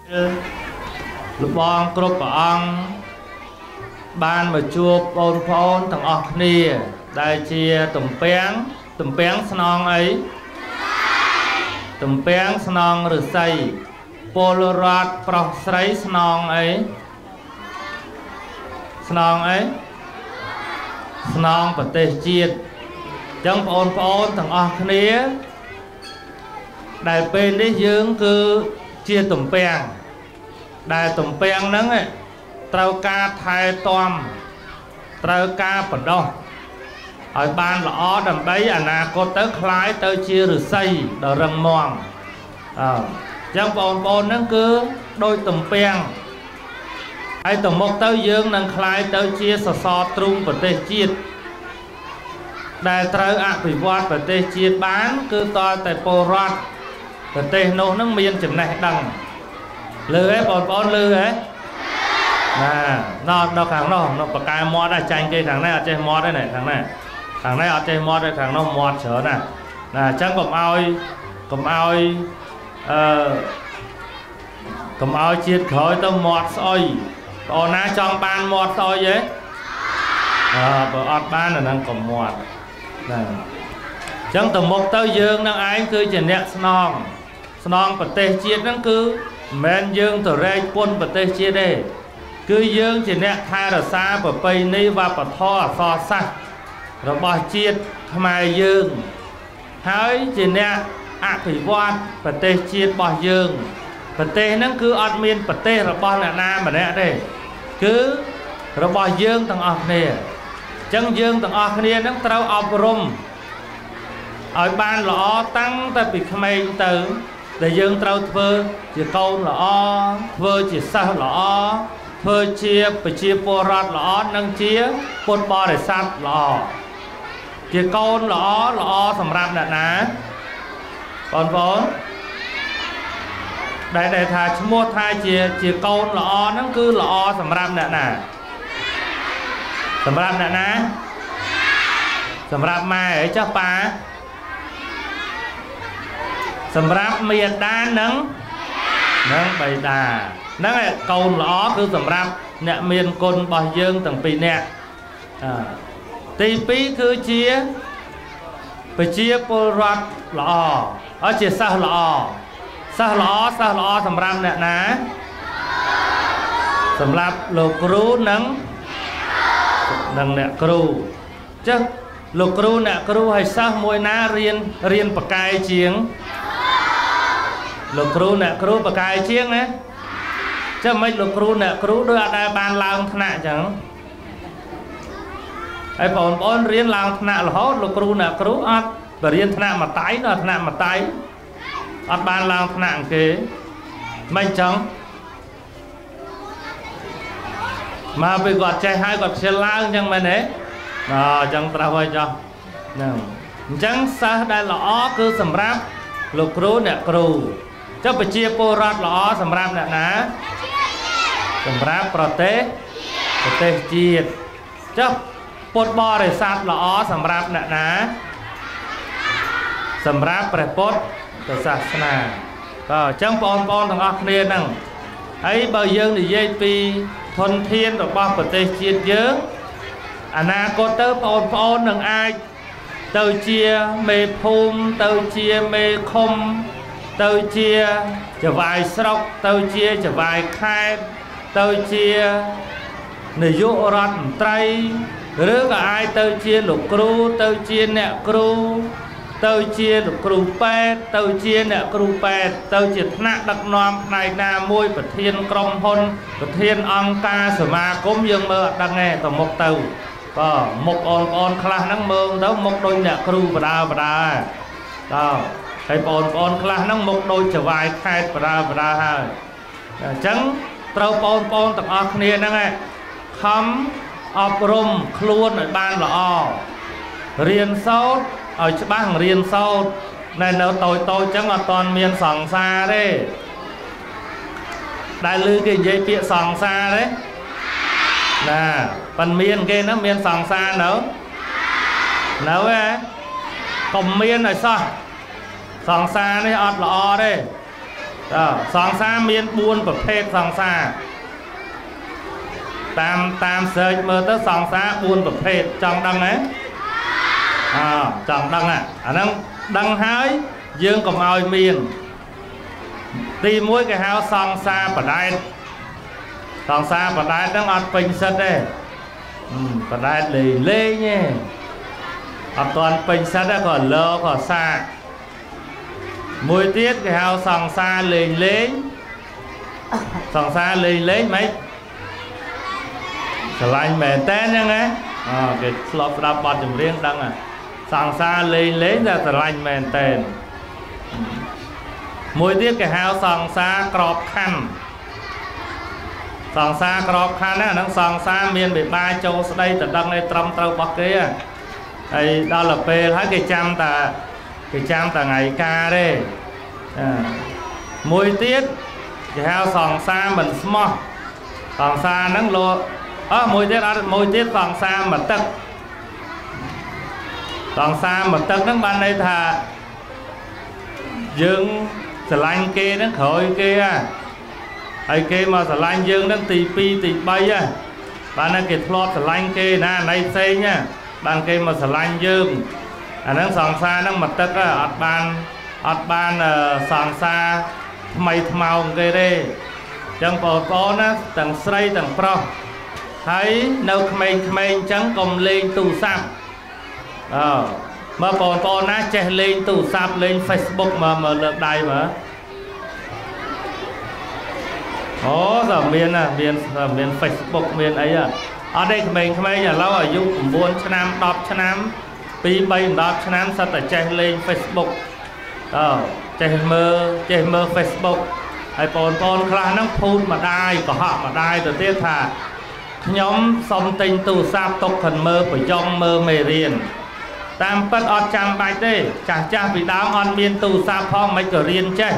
លោកបងគ្រប់ព្រះអង្គបានមកជួបបងប្អូនទាំងអស់គ្នាដែលជាទំពាំងស្នងអីទំពាំងស្នងឫស្សីពលរដ្ឋប្រុសស្រីស្នងអីស្នងប្រទេសជាតិអញ្ចឹងបងប្អូនទាំងអស់គ្នាដែលពេលនេះយើងគឺជាទំពាំងដែលទំពាំងហ្នឹងត្រូវការថែទាំត្រូវការបណ្ដុះឲ្យបានល្អដើម្បីអនាគតទៅคล้ายទៅជាឫស្សីដ៏រឹងមាំអញ្ចឹងបងប្អូនហ្នឹងគឺដូចទំពាំងហើយទៅមុខទៅយើងនឹងคล้ายទៅជាសសរទ្រូងប្រទេសជាតិដែលត្រូវអភិវឌ្ឍប្រទេសជាតិបានគឺតើតែពលរដ្ឋប្រទេសនោះនឹងមានចំណេះដឹងលឺហ៎បងប្អូនលឺហ៎ដល់ខាងនោះនៅបកែមាត់ដែរចាញ់គេខាងនេះអត់ចេះមាត់ទេណាខាងនេះអត់ចេះមាត់ទេខាងនោះមាត់ច្រើនណាអញ្ចឹងកុំឲ្យជាតិក្រោយទៅមាត់ស្អុយបងណាចង់បានមាត់ស្អុយទេបើអត់បានអាហ្នឹងក៏មាត់ណាអញ្ចឹងទៅមុខទៅយើងនឹងឯងគឺជាអ្នកស្នងប្រទេសជាតិហ្នឹងគឺមិនមែនយើងទៅរែកពុនប្រទេសជាតិទេគឺយើងជាអ្នកថែរក្សាប្រពៃណីវប្បធម៌អក្សរសាស្ត្ររបស់ជាតិខ្មែរយើងហើយជាអ្នកអភិវឌ្ឍប្រទេសជាតិរបស់យើងប្រទេសហ្នឹងគឺអត់មានប្រទេសរបស់អ្នកណាម្នាក់ទេគឺរបស់យើងទាំងអស់គ្នាអញ្ចឹងយើងទាំងអស់គ្នាហ្នឹងត្រូវអប់រំឲ្យបានល្អតាំងតែពីក្មេងទៅដែលយើងត្រូវធ្វើជាកូនល្អធ្វើជាសិស្សល្អធ្វើជាប្រជាពលរដ្ឋល្អនិងជាពុទ្ធបរិស័ទល្អជាកូនល្អសម្រាប់អ្នកណាបងប្អូនដែលថាឈ្មោះថាជាកូនល្អហ្នឹងគឺល្អសម្រាប់អ្នកណាសម្រាប់ម៉ែអីចាស់ប៉ាសម្រាប់មេដានិងបៃតាហ្នឹងឯងកូនល្អគឺសម្រាប់អ្នកមានគុណរបស់យើងទាំងពីរនាក់ទី2គឺជាប្រជាពលរដ្ឋល្អជាសិស្សល្អសម្រាប់អ្នកណាសម្រាប់លោកគ្រូនិងអ្នកគ្រូចឹងលោកគ្រូអ្នកគ្រូហើយសិស្សមួយណារៀនបកាយជាងលោកគ្រូអ្នកគ្រូបកាយជាងណាចឹងមិនលោកគ្រូអ្នកគ្រូដូចអត់ដែលបានឡើងថ្នាក់ចឹងហើយបងប្អូនរៀនឡើងថ្នាក់រហូតលោកគ្រូអ្នកគ្រូអត់បរៀនថ្នាក់មតៃនៅថ្នាក់មតៃអត់បានឡើងថ្នាក់គេមិនចឹងមកពេលគាត់ចេះហើយគាត់ខ្ជិលឡើងចឹងមែនទេចឹងត្រូវហើយចុះហ្នឹងអញ្ចឹងសិស្សដែលល្អគឺសម្រាប់លោកគ្រូអ្នកគ្រូចុះប្រជាពលរដ្ឋល្អសម្រាប់អ្នកណាសម្រាប់ប្រទេសជាតិចុះពុទ្ធបរិស័ទល្អសម្រាប់អ្នកណាសម្រាប់ព្រះពុទ្ធសាសនាអញ្ចឹងបងប្អូនទាំងអស់គ្នាហ្នឹងហើយបើយើងនិយាយពីធនធានរបស់ប្រទេសជាតិយើងអនាគតទៅបងប្អូននឹងអាចទៅជាមេភូមិទៅជាមេឃុំទៅជាចវាយស្រុកទៅជាចវាយខេត្តទៅជានាយករដ្ឋមន្ត្រីឬក៏អាចទៅជាលោកគ្រូទៅជាអ្នកគ្រូទៅជាលោកគ្រូពេទ្យទៅជាអ្នកគ្រូពេទ្យទៅជាថ្នាក់ដឹកនាំផ្នែកណាមួយប្រធានក្រុមហ៊ុនប្រធានអង្គការសមាគមយើងមើលអត់ដឹងទេទៅមុខទៅមុខបងប្អូនខ្លះហ្នឹងមើលទៅមុខដូចអ្នកគ្រូបដាហើយបងប្អូនខ្លះហ្នឹងមុខដូចចវាយខេត្តបដាហើយអញ្ចឹងត្រូវបងប្អូនទាំងអស់គ្នាហ្នឹងខំអប់រំខ្លួនឲ្យបានល្អរៀនសូត្រឲ្យច្បាស់រៀនសូត្រនៅតូចអញ្ចឹងអត់ទាន់មានសង្សារទេដែលឮគេនិយាយពាក្យសង្សារទេណាប៉ិនមានគេណាមានសង្សារនៅហ៎កុំមានឲ្យសោះសង្សារនេះអត់ល្អទេសង្សារមាន4ប្រភេទសង្សារតាមសេចមើលទៅសង្សារ4ប្រភេទចង់ដឹងទេចង់ដឹងអាហ្នឹងដឹងហើយយើងកុំឲ្យមានទី1គេហៅសង្សារបដែតសង្សារបដែតហ្នឹងអត់ពេញសិតទេបដែតលេងទេអត់ទាន់ពេញសិតទេក៏លើក៏សាមួយទៀតគេហៅសង្សារលេងសង្សារលេងមិនស្រឡាញ់មែនតើហ្នឹងណាគេធ្លាប់ស្ដាប់បទចម្រៀងដឹងសង្សារលេងតែស្រឡាញ់មែនតើមួយទៀតគេហៅសង្សារក្របខ័ណ្ឌសង្សារក្របខ័ណ្ឌហ្នឹងសង្សារមានវិបាកចូលស្ដីទៅដឹងឯត្រឹមត្រូវរបស់គេហើយដល់ទៅពេលហើយគេចាំតែថ្ងៃការទេមួយទៀតគេហៅសង្សារមិនស្មោះសង្សារហ្នឹងមួយទៀតសង្សារមកទឹកសង្សារមកទឹកហ្នឹងបានន័យថាយើងស្រឡាញ់គេហ្នឹងក្រោយគេហើយគេមកស្រឡាញ់យើងហ្នឹងទី2ទី3បានតែគេធ្លាប់ស្រឡាញ់គេណាណៃផ្សេងបានគេមកស្រឡាញ់យើងអាហ្នឹងសង្សារហ្នឹងមកទឹកអត់បានសង្សារថ្មីថ្មោងគេទេអញ្ចឹងបងប្អូនណាទាំងស្រីទាំងប្រុសហើយនៅក្មេងៗអញ្ចឹងកុំលេងទូរស័ព្ទមកបងប្អូនណាចេះលេងទូរស័ព្ទលេង Facebook មកលើកដៃមើលតែមាន Facebook មានអីអត់ទេក្មេងៗឥឡូវអាយុ9ឆ្នាំ10ឆ្នាំ2 3 10ឆ្នាំសិតតែចេះលេង Facebook ចេះមើល Facebook ហើយបងប្អូនខ្លះហ្នឹងភូតម្ដាយកុហកម្ដាយទៅទៀតថាខ្ញុំសុំទិញទូរស័ព្ទទុកខិនមើលប្រយ៉ងមើលមេរៀនតាមពិតអត់ចាំបាច់ទេចាស់ពីដើមអត់មានទូរស័ព្ទផងមិនក៏រៀនចេះ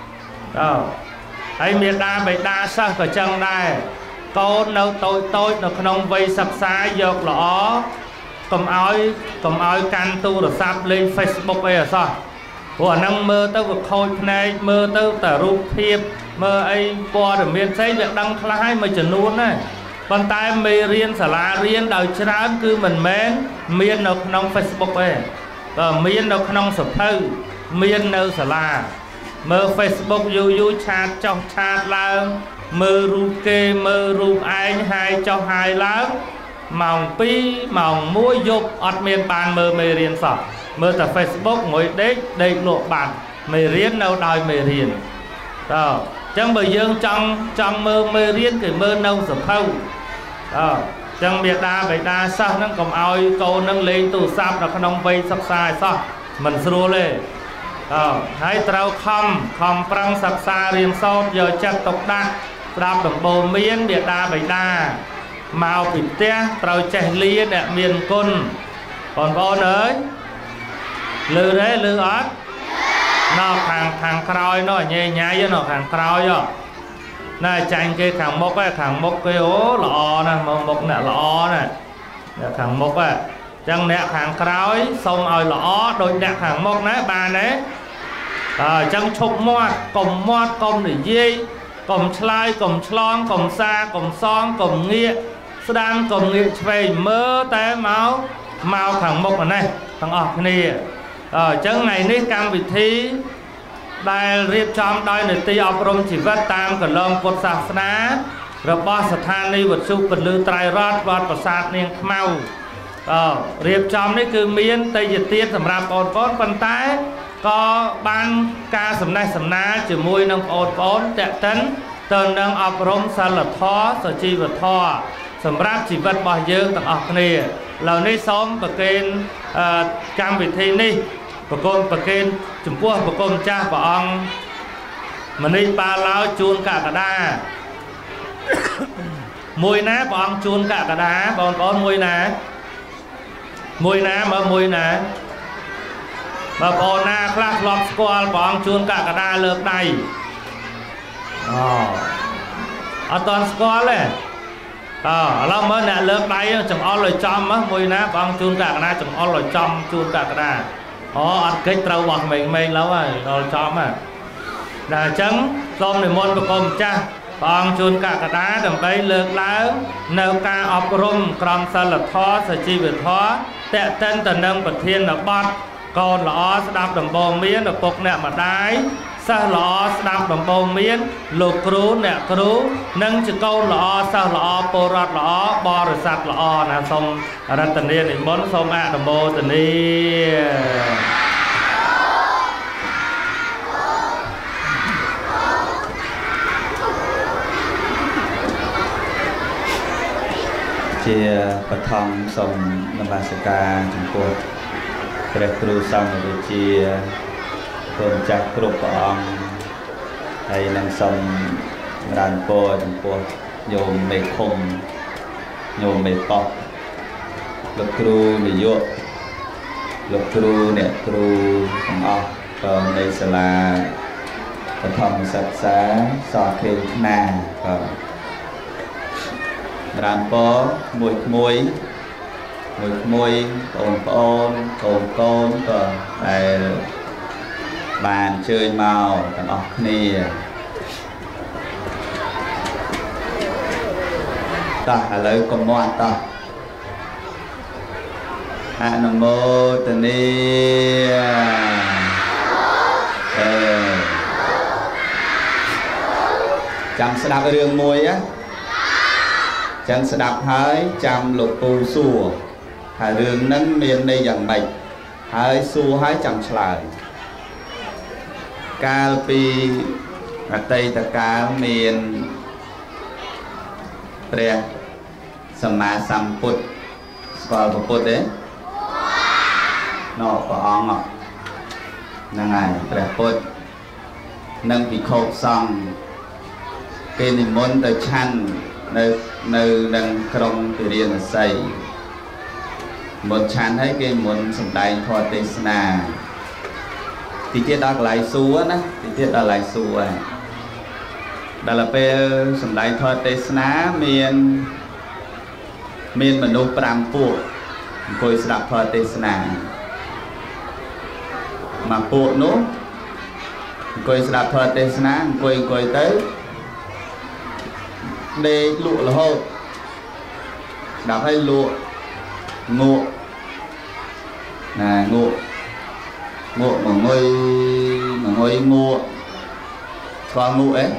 ហើយមេដាបេដាសិស្សក៏ចឹងដែរកូននៅតូចនៅក្នុងវ័យសិក្សាយកល្អកុំឲ្យកាន់ទូរស័ព្ទលេង Facebook អីអសោះព្រោះអាហ្នឹងមើលទៅវាខូចភ្នែកមើលទៅតែរូបភាពមើលអីព័ត៌មានផ្សេងវាដឹងខ្លះហើយមួយចំនួនដែរប៉ុន្តែមេរៀនសាលារៀនដោយច្រើនគឺមិនមែនមាននៅក្នុង Facebook ទេមាននៅក្នុងសភៅមាននៅសាលាមើល Facebook យូរឆាតចុះឆាតឡើងមើលរូបគេមើលរូបឯងហាយចុះហាយឡើងម៉ោង2ម៉ោង1យប់អត់មានបានមើលមេរៀនសោះមើលតែ Facebook ងុយដេកលក់បាត់មេរៀននៅដោយមេរៀនអញ្ចឹងបើយើងចង់មើលមេរៀនគេមើលនៅសភៅអញ្ចឹងមេដាបេដាសិស្សហ្នឹងកុំឲ្យកូនហ្នឹងលេងទូរស័ព្ទនៅក្នុងវ័យសិក្សាឲ្យសោះមិនស្រួលទេហើយត្រូវខំប្រឹងសិក្សារៀនសូត្រយកចិត្តទុកដាក់ស្ដាប់ដំបូន្មានមេដាបេដាមកពីផ្ទះត្រូវចេះលាអ្នកមានគុណបងប្អូនអើយលឺទេលឺអត់នៅខាងក្រោយនោះញ៉ៃនោះខាងក្រោយណែចាញ់គេខាងមុខគេអូល្អណាស់មុខអ្នកល្អណាស់អ្នកខាងមុខអញ្ចឹងអ្នកខាងក្រោយសូមឲ្យល្អដូចអ្នកខាងមុខណាបានទេអញ្ចឹងឈប់មាត់កុំនិយាយកុំឆ្លើយកុំឆ្លងកុំសាកុំសងកុំងាកស្ដាំកុំងាកឆ្វេងមើលតែមកខាងមុខនេះទាំងអស់គ្នាអញ្ចឹងថ្ងៃនេះកម្មវិធីដែលរៀបចំដោយនីតិអប់រំជីវិតតាមកន្លងពុទ្ធសាសនារបស់ស្ថានីយវិទ្យុពន្លឺត្រៃរតន៍វត្តប្រាសាទនាងខ្មៅរៀបចំនេះគឺមានទេយ្យទានសម្រាប់បងប្អូនប៉ុន្តែក៏បានការសំណេះសំណាលជាមួយនឹងបងប្អូនតេតិនទៅនឹងអប់រំសិលធម៌សុជីវធម៌សម្រាប់ជីវិតរបស់យើងទាំងអស់គ្នាឥឡូវនេះសូមប្រគេនកម្មវិធីនេះប្រគេនចំពោះប្រគំម្ចាស់ព្រះអង្គមនីបាឡោជួនកកដាមួយណាព្រះអង្គជួនកកដាបងប្អូនមួយណាមើលមួយណាបងប្អូនណាខ្លះធ្លាប់ស្គាល់ព្រះអង្គជួនកកដាលើកដៃអត់តន់ស្គាល់ទេឥឡូវមើលអ្នកលើកដៃចង្អុលឲ្យចំមួយណាព្រះអង្គជួនកកដាចង្អុលឲ្យចំជួនកកដាអត់កិច្ចត្រូវបោះក្មេងៗឡើយហើយដល់ចំ là chấn xôm để môn của công cha bằng chôn cả cả đá đầm bay lược lớn nêu ca ọc rung cầm sa lập thó sa chi về thó tệ tên tần nâng bật thiên là bọt còn lõ đạp đầm bầu miến là phục nẹ mà đái sa lõ đạp đầm bầu miến lục cửu nẹ cửu nâng chữ câu lõ sa lõ bồ rọt lõ bò rồi sạch lõ là xong ra tần niên định bốn xong ạ đầm bồ tần niên chia bậc thang xong năm ba sơ ca Trung Quốc để kêu xong rồi chia tôn chắc group ông hay năng xong đàn po Trung Quốc nhôm mê khung nhôm mê pop lục kêu để vô lục kêu nè kêu ông ốc còn đây sẽ là bậc thang sạch xá so kêu na đàn po mùi mùi ôn còn tại bàn chơi màu tầm ọc nè ta lấy con ngoan ta Nam mô Tây Ni chăm sẽ đạp cái đường mùi á chẳng sẽ đạp hỡi chăm lục tu xua hà đường nâng miền đây dần bệnh hỡi xua hỡi chẳng lời ca pi ở tây ta ca miền tre sama samput vào bột đấy nó có ong ngọc năng ngày tre bột nâng bị khâu xong cái niệm môn tới chăn nơi đang trong từ điển là xây một chán thấy cái muốn sầm đầy thoa tê na thì tiết đó lại xua á thì tiết đó lại xua đó là về sầm đầy thoa tê na miền mà nô pram phụ coi sập thoa tê na mà phụ nô coi sập thoa tê na coi tới để lụa là hột đạp hay lụa ngộ là ngộ mà ngồi ngộ và ngộ ấy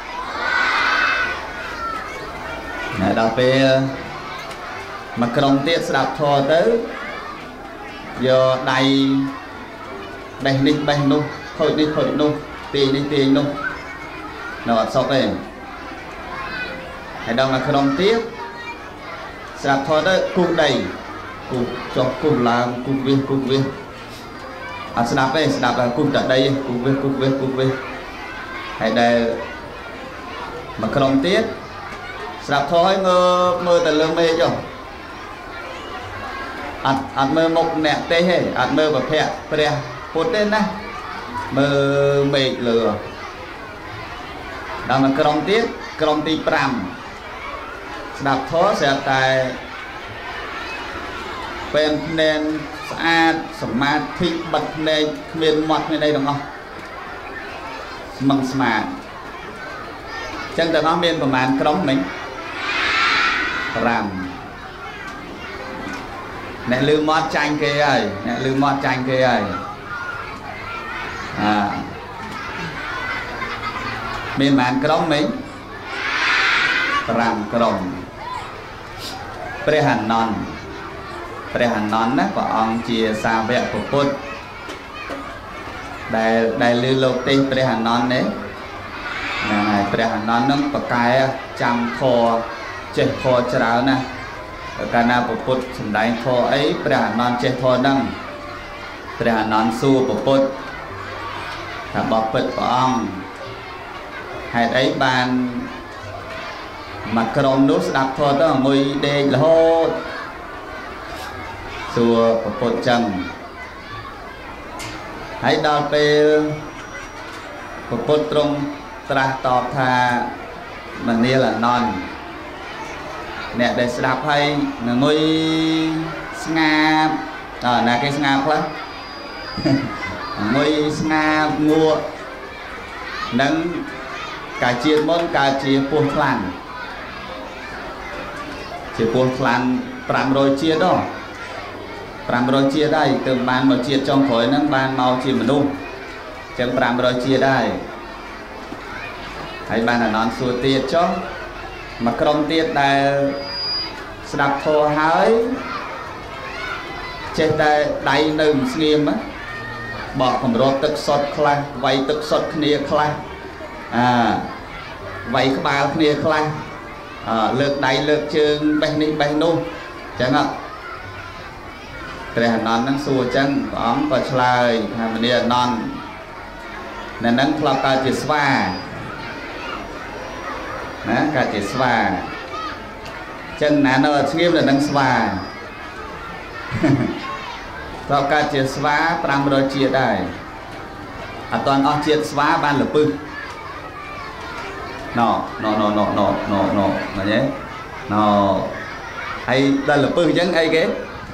là đạp về mà cầm tiết đạp thò tới giờ đầy ninh bay nô thôi nô tiền nô nó sọc đây hãy đăng là không tiếp sạp thôi đó cung đầy cung cho cung làm cung viên sạp đây sạp là cung tại đây cung viên hãy đây mà không tiếp sạp thôi mơ tại lương mê cho ăn mơ một nẹt tê hề ăn mơ và phẹ phẹ phốt tên này mơ mệt lừa đăng là không tí pram đạp thó sẽ tại bên nên xa sầm ma thị bật nên miền mặt bên đây đúng không măng smart chân từ nó miền của màn cống mình làm nè lư mót chanh kia ơi miền màn cống mình làm cống Pre Hàn Non đó của ông chia xa vẹn của Phật đại lưu lục tinh Pre Hàn Non đấy này Pre Hàn Non nó có cái trăm kho chết kho cháo nè cái nào của Phật sủng đánh kho ấy Pre Hàn Non chết kho nâng Pre Hàn Non su của Phật là bọc Phật của ông hay đấy bàn mà cầm nút đạp thôi đó ngồi đây là hô xua của Phật chân hãy đào về của Phật trong tra tọt thà mà nia là non nè để đạp hay ngồi nga là cái nga quá ngồi nga mua nâng cả chiên môn cả chia buông khăn chia buông khăn pram rồi chia đó pram rồi chia đây từ ban mà chia trong khối nâng ban màu chia mà nung chẳng pram rồi chia đây hay ban là non xua tiệt cho mà không tiệt là đạp thô hái chết đây đầy nừng nghiêm á bỏ khổng rô tức sốt khla vay tức sốt khnia khla vay cái bao khnia khla lược đầy lược chương bánh ní bánh nô chẳng ạ trẻ non nâng xua chân bóng và chơi mình đi non nên nâng khla ta chỉ sva cả chỉ sva chân nà nó nghiêm là nâng sva sau cả chỉ sva pram rồi chia đây toàn ở chia sva ban là pư nó nhé nó hay đây là pư chẳng hay cái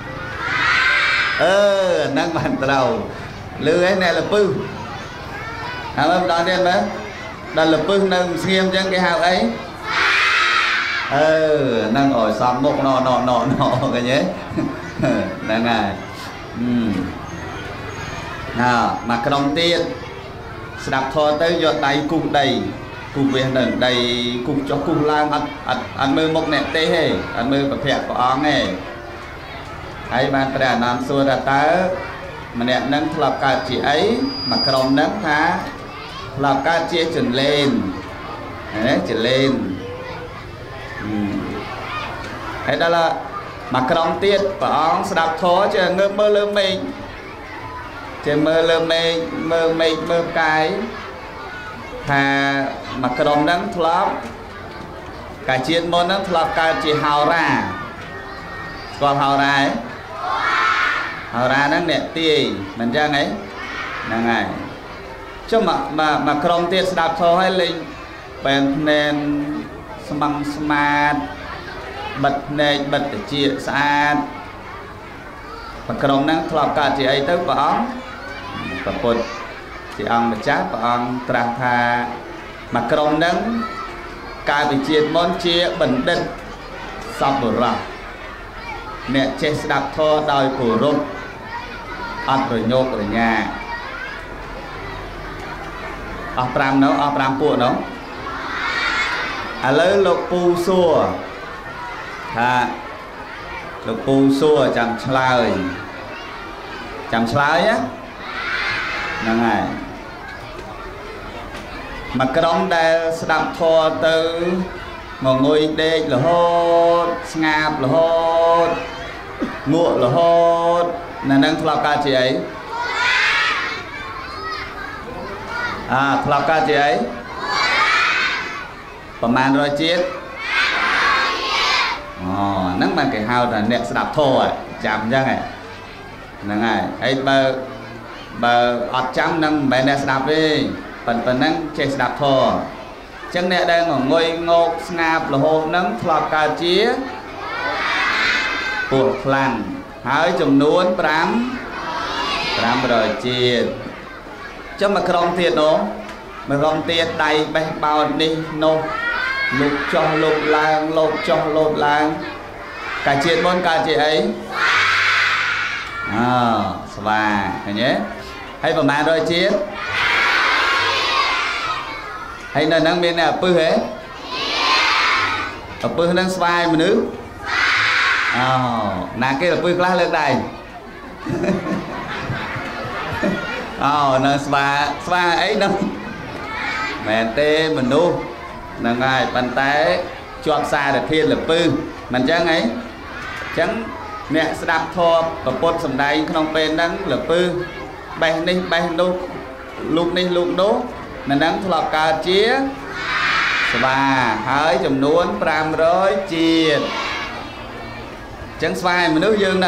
nâng bàn đầu lư ấy này là pư hôm đó đen đó đây là pư nâng nghiêm chẳng cái hào ấy nâng ổi xong một nọ cái nhé nâng này mà cái đồng tiền đạp thò tới giọt đầy cùng đầy cùng về nâng đầy cùng cho cùng lang ăn mơ một nẹt tê hề ăn mơ và phẹt của ong này ấy ban trả nam xua ra tới mà nẹt nâng lọc cả chị ấy mà cái đồng nâng thá lọc cả chia chuyển lên chuyển lên ấy đó là mà trong tiết và ông đạp thố chứ ngơ mơ lơ mình chứ mơ lơ mình mơ cái thà mà trong nắng thlop cả chiên môn nắng thlop cả chỉ hào ra còn hào ra ấy hào ra nắng nẹt tì mình ra ấy là ngày chứ mà trong tiết đạp thố hay linh bèn nên bằng smart bật nền bật để chia sát và cầm năng thọp cả chị ấy tới bóng và một chị ông mà chát và ông trang tha mà cầm năng cả bị chia món chia bẩn đất xong rồi ra mẹ chết đạp thô đòi cổ rung ăn rồi nhộp ở nhà ở pram nấu ở pram phụ nấu lấy lục pu xua lục pu xua chạm slide á nâng này mà cái đống đây đạp thua từ một ngôi đê là hốt ngạp là hốt ngụa là hốt là nâng thua ca chị ấy thua ca chị ấy và màn rồi chết nâng bằng cái hào là nẹt đạp thô chạm ra này nâng này ấy bờ ọt chăm nâng bè nẹt đạp đi phần nâng chết đạp thô chân nẹt đây ở ngôi ngột ngạp là hộp nâng thọp ca chía buộc lằn hỏi chùm nuôn pram rồi chết cho mà không thiệt đó mà không tiết đầy bè bao đi nô lục cho lục lang cả chuyện môn cả chị ấy và nhé hay vào màn rồi chiến hay là năng bên này pư hết ở pư năng vai mà nữ là cái là pư class lên đây nó sva ấy đâu mẹ tê mình đu là ngài bàn tay chọn xa để thiên là pư mình chẳng ấy chẳng mẹ sẽ đạp thọ và bột sầm đầy không bên đắng là pư bay nô lúc này lúc đó mình đang thọ cà chía và hỡi chùm nuôn pram rồi chiên chẳng xoay mà nước dương nè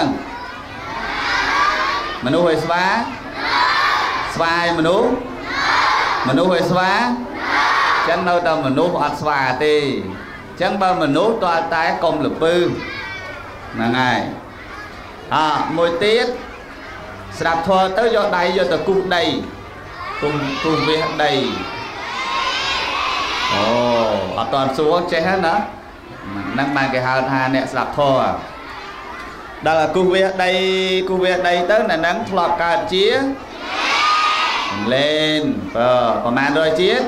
mà nuôi xóa xoay mà nuôi xóa chẳng đâu đâu mà nuôi ọt xóa thì chẳng bao mà nuôi toa tái công lực pư là ngày mỗi tiết đạp thua tới do đầy do từ cung đầy cùng việc đầy ở toàn xuống chết hết đó năng mang cái hào hà nè sạp thô à đó là cô việc đây tới là nắng lọt cả chia lên còn mang đôi chiếc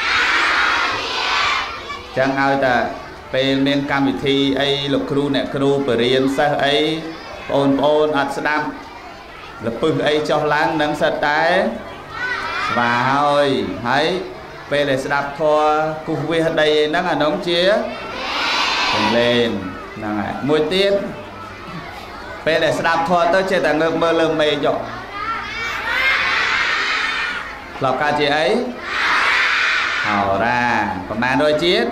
chẳng ai ta bên bên cam vị thi ấy lục kru nè kru bờ riêng sao ấy ôn ắt đam lập pư ấy cho láng nắng sạch tái và thôi thấy về để đạp thua cục việc đây nắng là nóng chia lên nè mùi tiết về để đạp thua tới chơi ta ngược mơ lơm mê dọ lọc ca chị ấy hào ra còn mang đôi chiếc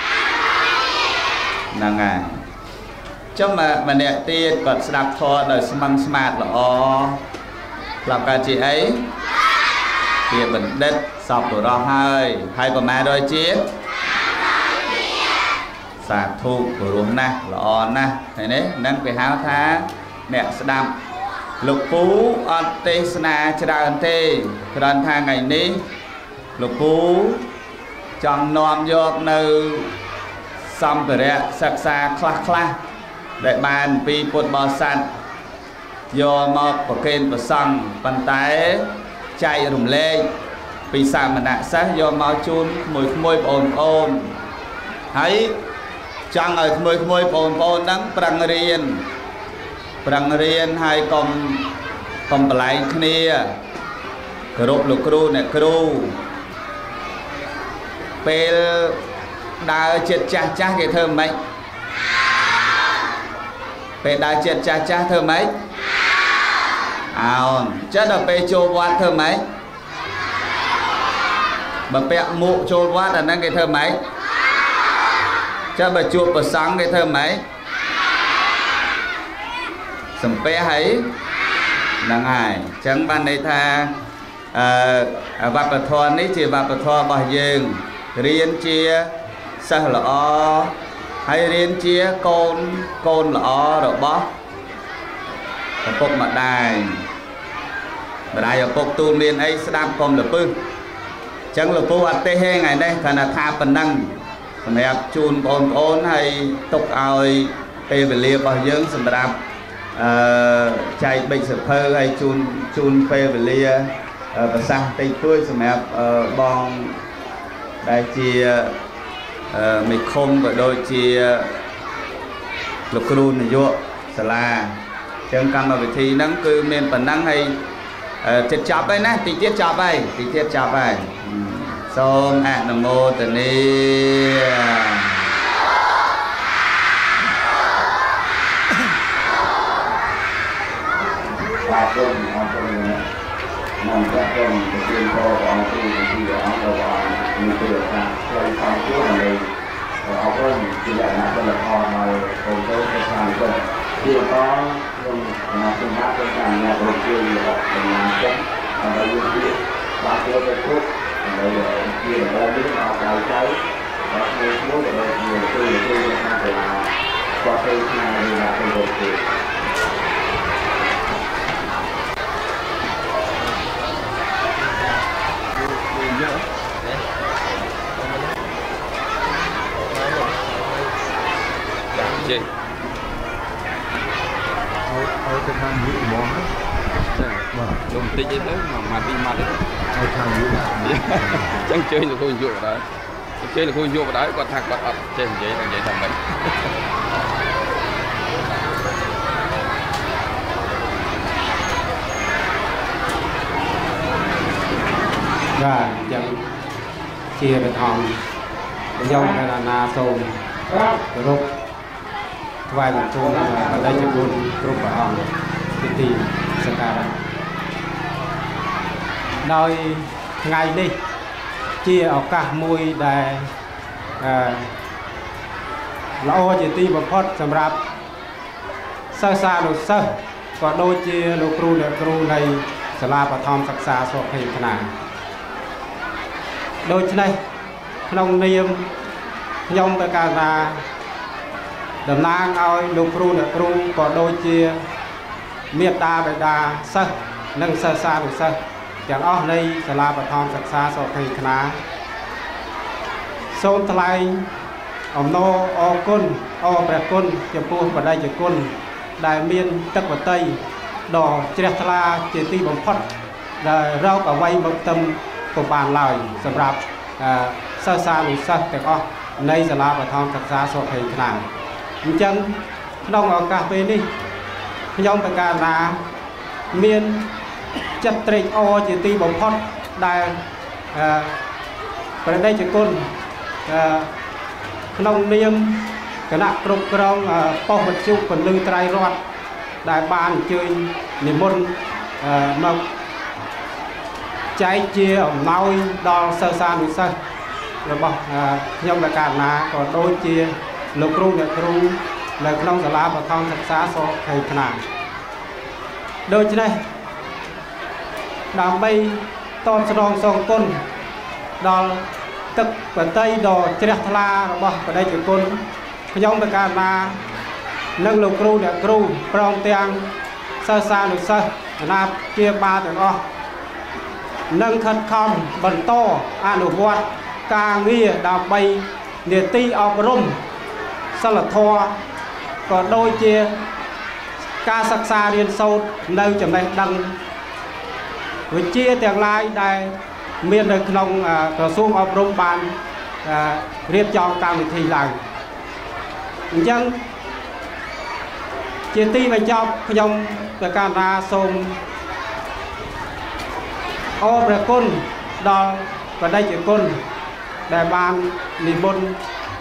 nâng à trong mà nè tiên còn đạp thua đời smart smart là lọc ca chị ấy thì mình đất sọc của đó hơi hay còn mang đôi chiếc sạc thu của luôn nè là nè này đấy nâng cái háo thá nè đạp lục phú on tê sna tràn tê tràn thang ngày ní lục phú trong nom vô nơi xong rồi đấy sạc xa khla để bàn pi bột bò sạch vô một bộ kênh của xong bàn tay chạy rùm lên vì sao mà nạ sát vô máu chun mùi ồn thấy chẳng ở mùi ồn đắng prang riêng hai con lại kia group lục kru nè kru pel đa chết cha cái thơm mấy pel đa chết cha thơm mấy chết là pe chô quan thơm mấy bà pẹ mụ chô quan là năng cái thơm mấy chết bà chuột bà sáng cái thơm mấy sầm pe ấy năng hải chẳng ban đây tha vạp bà thon ấy chỉ vạp bà thon bà dương riêng chia sao là hay riêng chia con là rồi bó phục mặt đài ở phục tu miền ấy sẽ đam con được pư chẳng là phu ăn tê he ngày đây thành là tha phần năng đẹp chun ôn hay tục ơi tê về lia bao dưỡng sầm đam chạy bệnh sập phơ hay chun phê về lia và sang tây tươi sầm đẹp bong đây chia mình không và đôi chia lục run này vô sala chẳng cầm vào vị thi nắng cứ men phần nắng hay chết chọc ấy nè tí tiết chọc ấy xong nam mô tề ni nằm các con tiên cô ông tu thì ông đầu vào mình tự được là chơi xong trước này ông ơi thì lại là cái là kho mà còn tôi cái sàn cơ thì có mà sinh hoạt cái sàn nhà đầu tiên thì họ làm chết và bây giờ thì ba cái thuốc bây giờ kia là đâu biết họ cài cháy và cái thuốc ở đây nhiều tư là phải là qua cây này là cái đầu tiên chị ở cái thang dưới món dùng tí tới mà đi mà đấy ở thang dưới chẳng chơi là khôi dụ đấy chơi là khôi dụ đấy còn thằng còn ập trên vậy thằng mình và chẳng chia về hòm dông hay là na sồn rục vài lần thua là đây cho luôn rục và hòm cái tìm sẽ cả đôi ngày đi chia ở cả mùi để lo chỉ ti một phút sầm rạp sơ xa đồ sơ còn đôi chia lô kru này sẽ là và thom sắc xa so với thế nào đôi chân này nông niêm nhông ta cả là đầm nang ao lục kru còn đôi chia miệt ta về đà sơ nâng sơ xa được sơ chẳng ở đây sẽ là và thom sắc xa so với thế nào សូមថ្លែងអំណរអរគុណអរព្រះគុណចំពោះបដិជគុណដែលមានទឹកបតីដ៏ជ្រះថ្លាជាទីបំផុតដែលរកអ្វីមកទឹមក៏បានឡើយសម្រាប់សិស្សានុសិស្សទាំងអស់នៃសាលាបឋមសិក្សាសុខេងខ្លាំងអញ្ចឹងក្នុងឱកាសពេលនេះខ្ញុំបកការណាមានចិត្តត្រេកអរជាទីបំផុតដែលព្រះដេចគុណក្នុងនាមគណៈគ្រប់គ្រងប៉ុស្តិ៍វិទ្យុពន្លឺត្រៃរតន៍ដែលបានអញ្ជើញនិមន្តមកចែកជាអំណោយដល់សិស្សានុសិស្សរបស់ខ្ញុំបកការណាក៏ដូចជាលោកគ្រូអ្នកគ្រូនៅក្នុងសាលាបឋមសិក្សាសុខេងខ្លាំងដូច្នេះដើម្បីតបស្នងសងគុណដល់ទឹកបតីដ៏ជ្រះថ្លារបស់បដិជគុណខ្ញុំបកការណានិងលោកគ្រូអ្នកគ្រូព្រមទាំងសិស្សានុសិស្សគណៈជាបាលទាំងអស់នឹងខិតខំបន្តអនុវត្តការងារដើម្បីនីតិអប់រំសិលធម៌ក៏ដូចជាការសិក្សារៀនសូត្រនៅចំណេះដឹងវិជ្ជាទាំងឡាយដែលមាននៅក្នុងក្រសួងអប់រំបានរៀបចំកម្មវិធីឡើងអញ្ចឹងជាទីបញ្ចប់ខ្ញុំបកការណាសូមអរព្រះគុណដល់បដិជគុណដែលបាននិមន្ត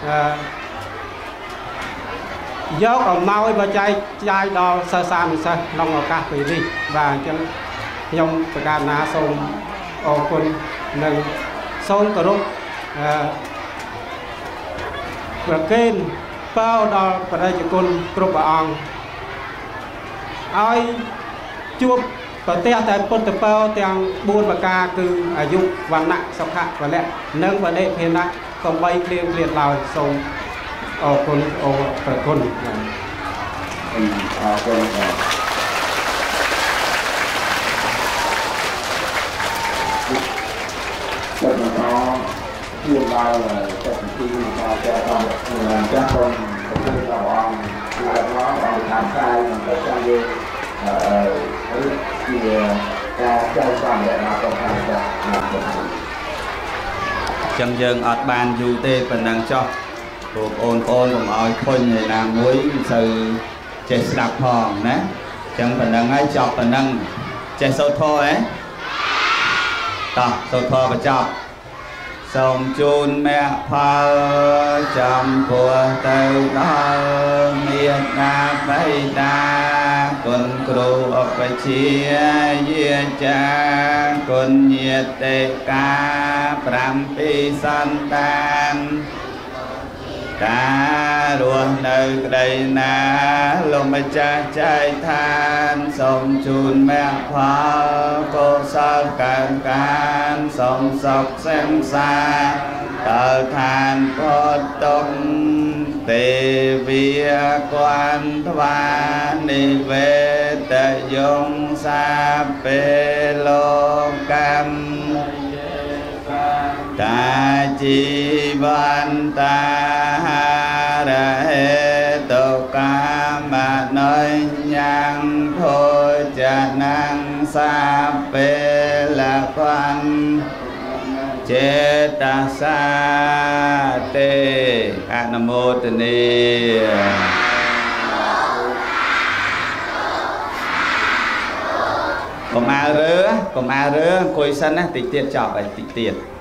យកអំណោយមកចែកចាយដល់សិស្សានុសិស្សក្នុងឱកាសពេលនេះបាទអញ្ចឹងខ្ញុំបកការណាសូមអរគុណនិងសូមគោរពប្រគេនពរដល់បដិជគុណគ្រប់ព្រះអង្គឲ្យជួបប្រទះតែពុទ្ធពរទាំង4ប្រការគឺអាយុវណ្ណៈសុខៈពលៈនិងបដិភាណៈកំបីគ្លៀងគ្លៀតឡើយសូមអរគុណអរព្រះគុណអរគុណសូមអរជួបដល់ទឹកទីមកតែដល់ចាស់ផងប្រគល់ដល់អង្គគឺដល់អង្គតាមកាយនិងប្រចាំយើងជាការចែកបានដល់អង្គតាមចាស់ចឹងយើងអត់បានយូរទេប៉ុណ្ណឹងចុះពួកបងប្អូនកុំឲ្យខុញឯណាមួយមិនសូវចេះស្ដាប់ផងណាចឹងប៉ុណ្ណឹងហើយចប់ប៉ុណ្ណឹងចេះសូត្រធម៌តោះសូត្រធម៌បញ្ចប់សូមជូនមគ្គផលចំពោះទៅដល់មេត្តាបិតាគុណគ្រូឧបជាយាចាគុណញាតិកា7សន្តានការរស់នៅក្តីណាលោកម្ចាស់ចែកឋានសូមជូនមគ្គផលកុសលកើនកានសូមសុខសង្សារដល់ឋានផុតទុក្ខទេវាគន្ធថ្វានិវេតយងសាពេលោកកម្មតាជីវន្តារហេតុកាមណញ្ញងភោចនំសាពេលភន្ចេតសាទេអនុមោទនាកុំអើរើអង្គុយសិនណាតិចទៀតចប់ហើយតិចទៀត